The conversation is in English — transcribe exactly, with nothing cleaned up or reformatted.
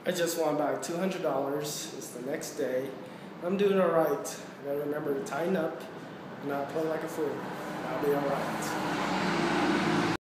I just won back two hundred dollars. It's the next day. I'm doing all right. I gotta remember to tighten up and not play like a fool. I'll be all right.